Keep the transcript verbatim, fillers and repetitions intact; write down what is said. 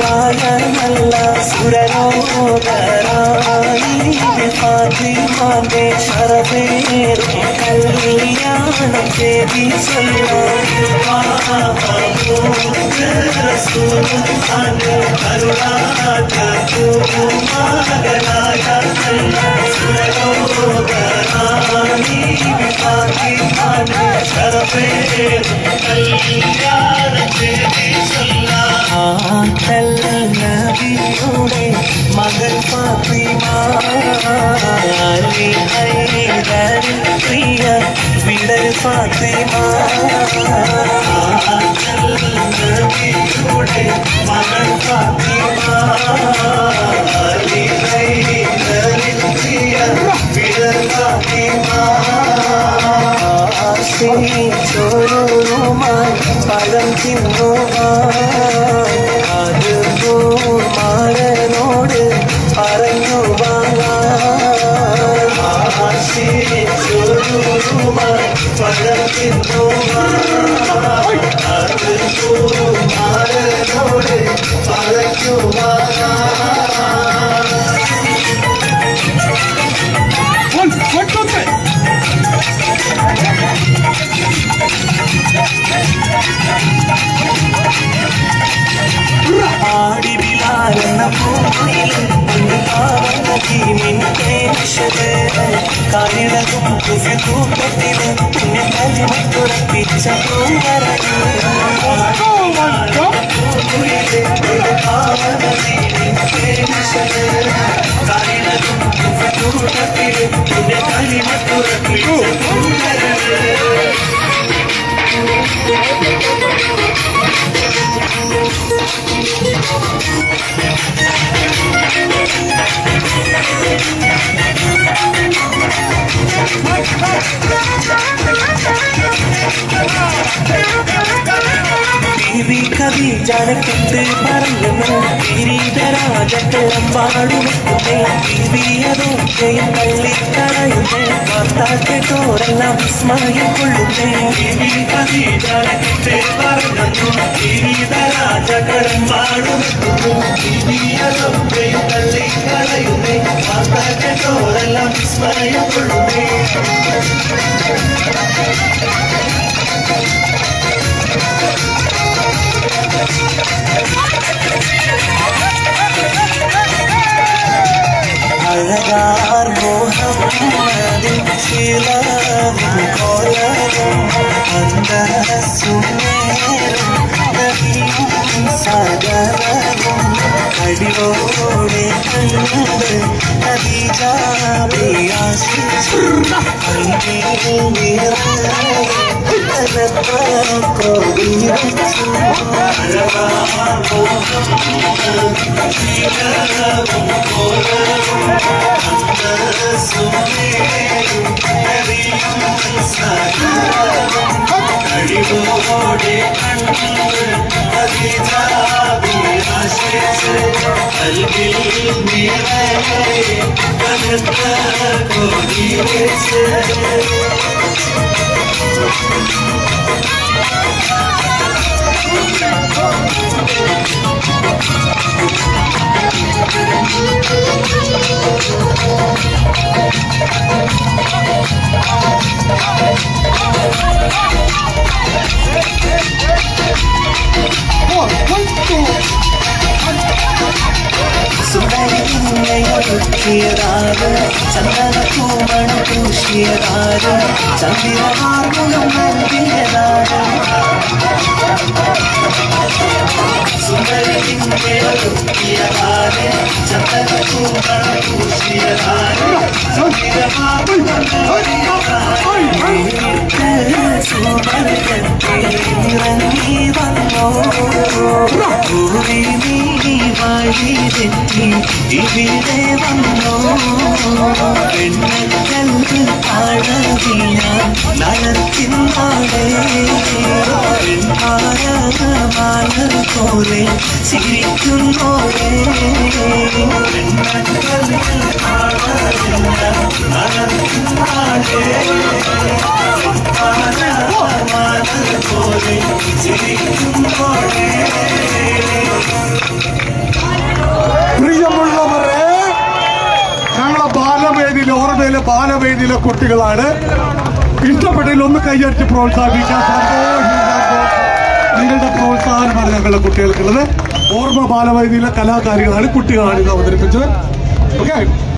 പ്രായ നല്ല സുരലോകരാണി ഫാത്തിമാന്റെ ശരവേറും കല്യാണം തേടി റസൂലുള്ളാഹിന്റെ കരുണാകരനായ സുരലോകരാണി ഫാത്തിമാന്റെ ശരവേറും കല്യാണം തേടി നബിയുടെ മകൾ ഫാത്തിമ അലി ഹൈദരിൻ പ്രിയ വിടൽ ഫാത്തിമ നബിയുടെ മകൾ ഫാത്തിമ അലി ഹൈദരിൻ പ്രിയ വിടൽ ഫാത്തിമ ചോരുമായി പഴം തിന്നുവാൻ മാരനോട് പറഞ്ഞു വാങ്ങാൻ പഴം തിന്നുവാൻ മാരനോട് പറഞ്ഞു ആടി വിലാരെന്ന പൂയിലും കാലിടകും കൂട്ടത്തിലും പിന്നെ കലിമത്തുറപ്പിച്ച കാലിടകും കൂട്ടത്തിലും പിന്നെ കലിമത്തുറപ്പിച്ച ഖദീജാനക്കെട്ട് പറഞ്ഞു കിരീടരാജക്കെല്ലാം പാടുമെത്തുന്നേ ദിവ്യതോക്കെയും തള്ളിക്കളയുന്നേ വാർത്താക്കെട്ടോരെല്ലാം വിസ്മയം കൊള്ളുന്നേ ഖദീജാനക്കെട്ട് പറഞ്ഞു കിരീടരാജക്കെല്ലാം പാടുമെത്തുന്നു ദിവ്യതോക്കെയും തള്ളിക്കളയുന്നേ വാർത്താക്കെട്ടോരെല്ലാം വിസ്മയം കൊള്ളുന്നേ അഴകാർ മോഹമ്മദിൻ ശിലവും കോലവും അന്തരസുമേറും നബിയും സകലവും അടിയോടെ കണ്ട് ഖദീജയെ ആശിച്ചു അന്തിയിൽ കോപിച്ചു അഴകാർ മോഹമ്മദിൻ ശിലവും കോലവും അടിയോടെ കണ്ട് ഖദീജയെ ആശിച്ചു കൽബിൽ നിറയെ കനത്ത കൊതി വെച്ച് സുന്ദരിയൊരുക്കിയതാര് ചന്ദനപ്പൂമണ പൂശിയതാര് ചന്ദ്രമാർഗം നൽകിയതാര് സുന്ദരിയൊരുക്കിയതാര് ചന്ദനപ്പൂമണ പൂശിയതാര് ചന്ദ്രമാർഗം ഇറങ്ങി വന്നോ വഴി തെറ്റി ഇവിടെ വന്നോ പെണ്ണക്കല്ല് അഴകിയ നടത്തിനാടേ പെൺമാരമാല പോലെ ചിരിക്കുന്നോരേ പെണ്ണക്കല്ല് അഴകിയ നടത്തിനാടേ പെൺമാരമാല പോലെ ചിരിക്കുന്നോരേ ഓർമ്മ ബാലവേദിയിലെ കുട്ടികളാണ്. ഇഷ്ടപ്പെട്ടതിൽ ഒന്ന് കൈയടിച്ച് പ്രോത്സാഹിപ്പിക്കാൻ നിങ്ങളുടെ പ്രോത്സാഹനമാണ് ഞങ്ങളുടെ കുട്ടികൾക്കുള്ളത്. ഓർമ്മ ബാലവേദിയിലെ കലാകാരികളാണ്, കുട്ടികളാണ് ഇത് അവതരിപ്പിച്ചത്. ഓക്കെ.